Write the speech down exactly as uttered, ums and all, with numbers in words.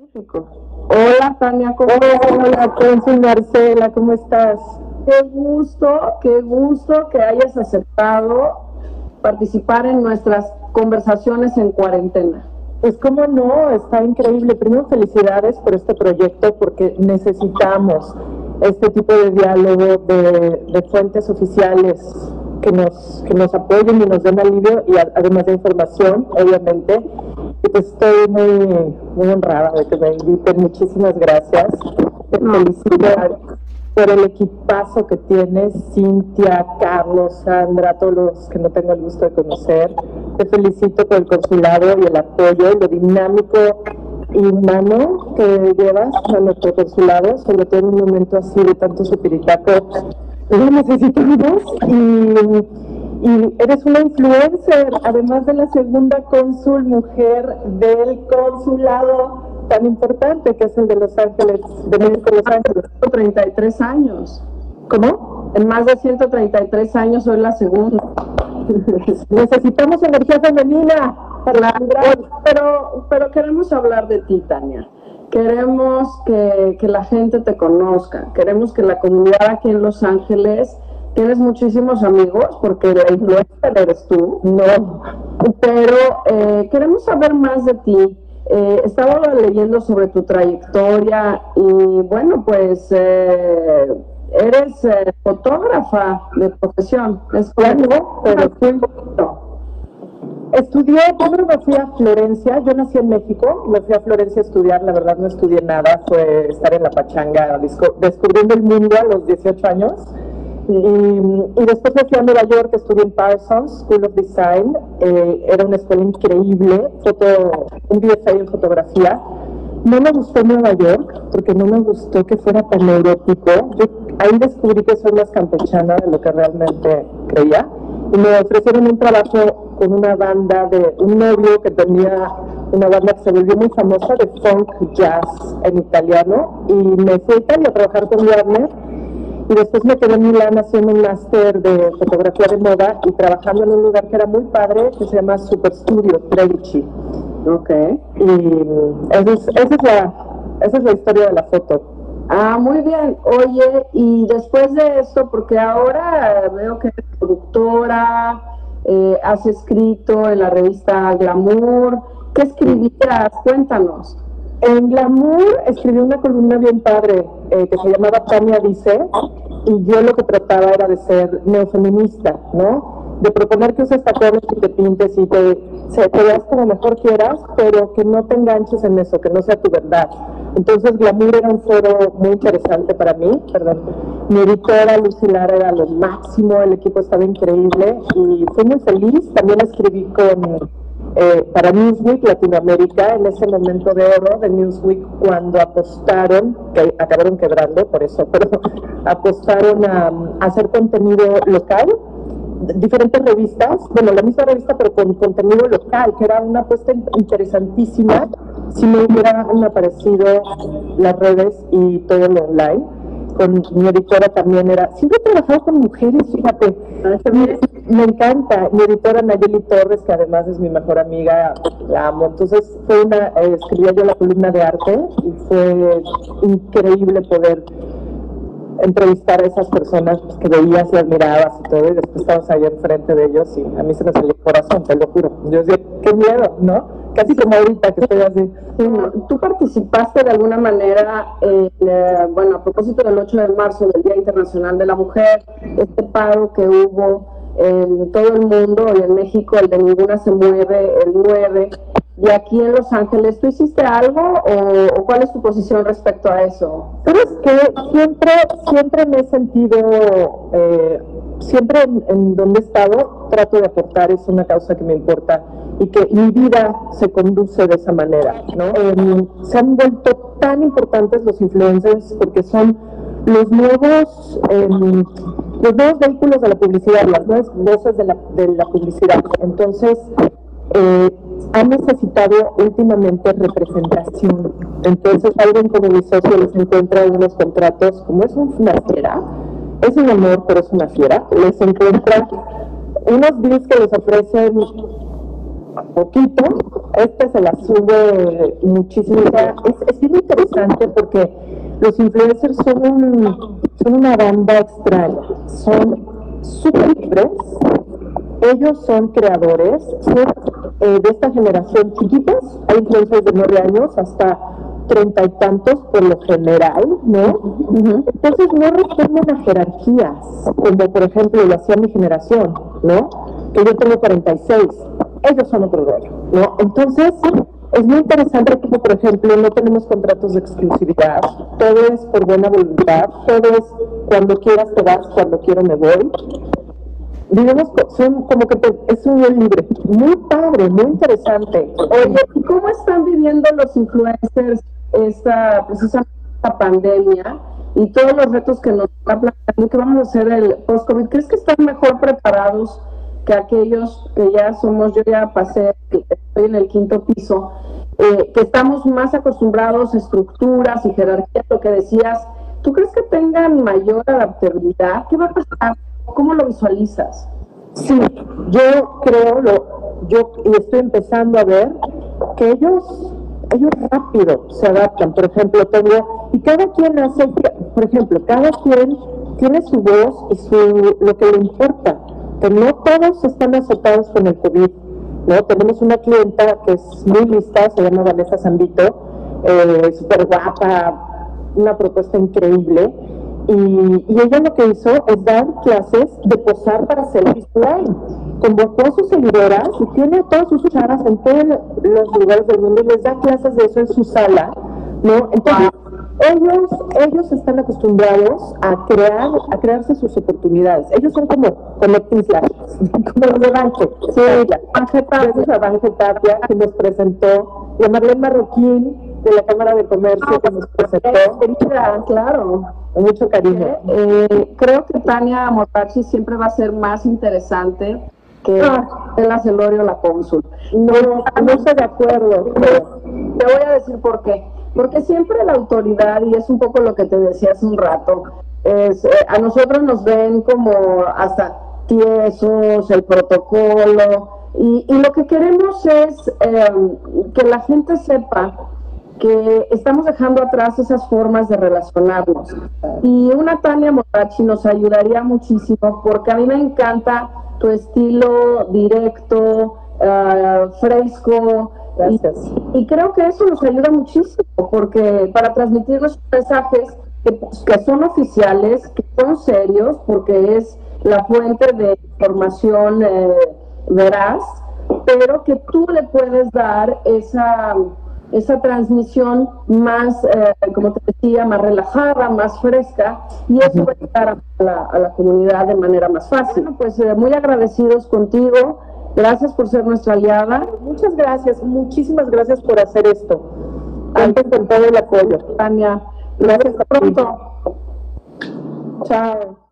México. Hola Tania, ¿cómo estás? Hola, Consul Marcela, ¿cómo estás? Qué gusto, qué gusto que hayas aceptado participar en nuestras conversaciones en cuarentena. Pues cómo no, está increíble. Primero, felicidades por este proyecto porque necesitamos este tipo de diálogo de, de fuentes oficiales que nos, que nos apoyen y nos den alivio y a, además de información, obviamente. Y pues estoy muy, muy honrada de que me inviten. Muchísimas gracias. Te No, felicito por el equipazo que tienes, Cintia, Carlos, Sandra, todos los que no tengo el gusto de conocer. Te felicito por el consulado y el apoyo y lo dinámico y humano que llevas a nuestro consulado, sobre todo en un momento así de tanto supiritaco. Lo necesitamos y, y eres una influencer, además de la segunda cónsul mujer del consulado tan importante que es el de Los Ángeles, de México, Los Ángeles. ciento treinta y tres años. ¿Cómo? En más de ciento treinta y tres años soy la segunda. Necesitamos energía femenina. Claro, pero, pero queremos hablar de ti, Tania. Queremos que, que la gente te conozca. Queremos que la comunidad aquí en Los Ángeles, tienes muchísimos amigos, porque la influencer eres tú, No. pero eh, queremos saber más de ti. Eh, estaba leyendo sobre tu trayectoria y bueno, pues eh, eres eh, fotógrafa de profesión. Es Claro, pero sí. Estudié, primero me fui a Florencia, yo nací en México, me fui a Florencia a estudiar, la verdad no estudié nada, fue estar en la pachanga, descubriendo el mundo a los dieciocho años. Y, y después me fui a Nueva York, estudié en Parsons School of Design, eh, era una escuela increíble, foto, un B F A en fotografía. No me gustó Nueva York, porque no me gustó que fuera tan neurótico. Yo ahí descubrí que soy más campechana de lo que realmente creía. Y me ofrecieron un trabajo con una banda de un novio que tenía una banda que se volvió muy famosa de funk jazz en italiano. Y me fui a Italia a trabajar con Warner. Y después me quedé en Milán haciendo un máster de fotografía de moda y trabajando en un lugar que era muy padre, que se llama Super Studio Tredici. Ok. Y esa es, esa, es la, esa es la historia de la foto. Ah, muy bien. Oye, y después de esto, porque ahora veo que eres productora, eh, has escrito en la revista Glamour. ¿Qué escribías? Cuéntanos. En Glamour escribí una columna bien padre eh, que se llamaba Tania Dice, y yo lo que trataba era de ser neofeminista, ¿no? De proponer que uses tacones y te pintes y te, se, te veas como mejor quieras, pero que no te enganches en eso, que no sea tu verdad. Entonces Glamour era un foro muy interesante para mí, perdón. Mi editora Lucy Lara era lo máximo, el equipo estaba increíble y fui muy feliz. También escribí con... Eh, para Newsweek Latinoamérica, en ese momento de oro de Newsweek, cuando apostaron, que acabaron quebrando por eso, pero apostaron a, a hacer contenido local, diferentes revistas, bueno, la misma revista pero con contenido local, que era una apuesta interesantísima si me hubieran aparecido las redes y todo lo online. Con mi editora también era, siempre he trabajado con mujeres, fíjate, me, me encanta, mi editora Nayeli Torres, que además es mi mejor amiga, la amo, entonces fue una, eh, escribía yo la columna de arte y fue increíble poder entrevistar a esas personas pues, que veías y admirabas y todo, y después estabas ahí enfrente de ellos y a mí se me salió el corazón, te lo juro. Yo decía, qué miedo, ¿no? Casi como ahorita que estoy así. Sí, tú participaste de alguna manera, en, eh, bueno, a propósito del ocho de marzo, del Día Internacional de la Mujer, este paro que hubo en todo el mundo y en México, el de Ninguna se mueve, el nueve, y aquí en Los Ángeles, ¿tú hiciste algo o, o cuál es tu posición respecto a eso? ¿Sabes qué? Siempre, siempre me he sentido, eh, siempre en, en donde he estado, trato de aportar, es una causa que me importa y que mi vida se conduce de esa manera, ¿no? Eh, se han vuelto tan importantes los influencers porque son los nuevos, eh, los nuevos vehículos de la publicidad, las nuevas voces de la, de la publicidad. Entonces, eh, han necesitado últimamente representación. Entonces alguien como mi socio les encuentra unos contratos, como es una fiera, es un honor pero es una fiera, les encuentra unos deals que les ofrecen poquito, este se la sube muchísimo. O sea, es, es bien interesante porque los influencers son, un, son una banda extraña, son súper libres, ellos son creadores, son eh, de esta generación chiquitos, hay influencers de nueve años hasta treinta y tantos por lo general, ¿no? Uh-huh. Entonces no responden a jerarquías, como por ejemplo lo hacía mi generación, ¿no? Que yo tengo cuarenta y seis, ellos son otro rollo, ¿no? Entonces es muy interesante como por ejemplo no tenemos contratos de exclusividad, todo es por buena voluntad, todo es cuando quieras te vas, cuando quiero me voy. Digamos, son como que te, es un bien libre, muy padre, muy interesante. Oye, ¿y cómo están viviendo los influencers esta, precisamente esta pandemia y todos los retos que nos está planteando, que vamos a hacer el post-COVID? ¿Crees que están mejor preparados que aquellos que ya somos, yo ya pasé, que estoy en el quinto piso, eh, que estamos más acostumbrados a estructuras y jerarquías, lo que decías? ¿Tú crees que tengan mayor adaptabilidad? ¿Qué va a pasar? ¿Cómo lo visualizas? Sí, yo creo, lo, yo y estoy empezando a ver que ellos, ellos rápido se adaptan. Por ejemplo, tengo, y cada quien hace, por ejemplo, cada quien tiene su voz y su, lo que le importa, que no todos están azotados con el COVID, ¿no? Tenemos una clienta que es muy lista, se llama Vanessa Zambito, eh, súper guapa, una propuesta increíble. Y, y ella lo que hizo es dar clases de posar para selfies online. Convocó a sus seguidoras y tiene a todas sus charas en todos los lugares del mundo y les da clases de eso en su sala, ¿no? Entonces, ellos, ellos están acostumbrados a crear, a crearse sus oportunidades. Ellos son como connecting flashes, como los de Banque. Sí, Banque Tapia, Banque Tapia, que nos presentó, y a Marlene Marroquín, de la Cámara de Comercio, que nos presentó. Claro, con mucho cariño. Eh, creo que Tania Motachi siempre va a ser más interesante que ah. el Celorio, la cónsul. No, no estoy de acuerdo. Pero te voy a decir por qué. Porque siempre la autoridad, y es un poco lo que te decía hace un rato, es, eh, a nosotros nos ven como hasta tiesos, el protocolo, y, y lo que queremos es eh, que la gente sepa que estamos dejando atrás esas formas de relacionarnos. Y una Tania Motachi nos ayudaría muchísimo, porque a mí me encanta tu estilo directo, uh, fresco. Gracias. Y, y creo que eso nos ayuda muchísimo, porque para transmitir nuestros mensajes que, que son oficiales, que son serios, porque es la fuente de información eh, veraz, pero que tú le puedes dar esa... esa transmisión más, eh, como te decía, más relajada, más fresca, y eso va a llegar a la, a la comunidad de manera más fácil. Bueno, pues eh, muy agradecidos contigo, gracias por ser nuestra aliada. Muchas gracias, muchísimas gracias por hacer esto. Antes con todo el apoyo. Tania, gracias, hasta pronto. Chao.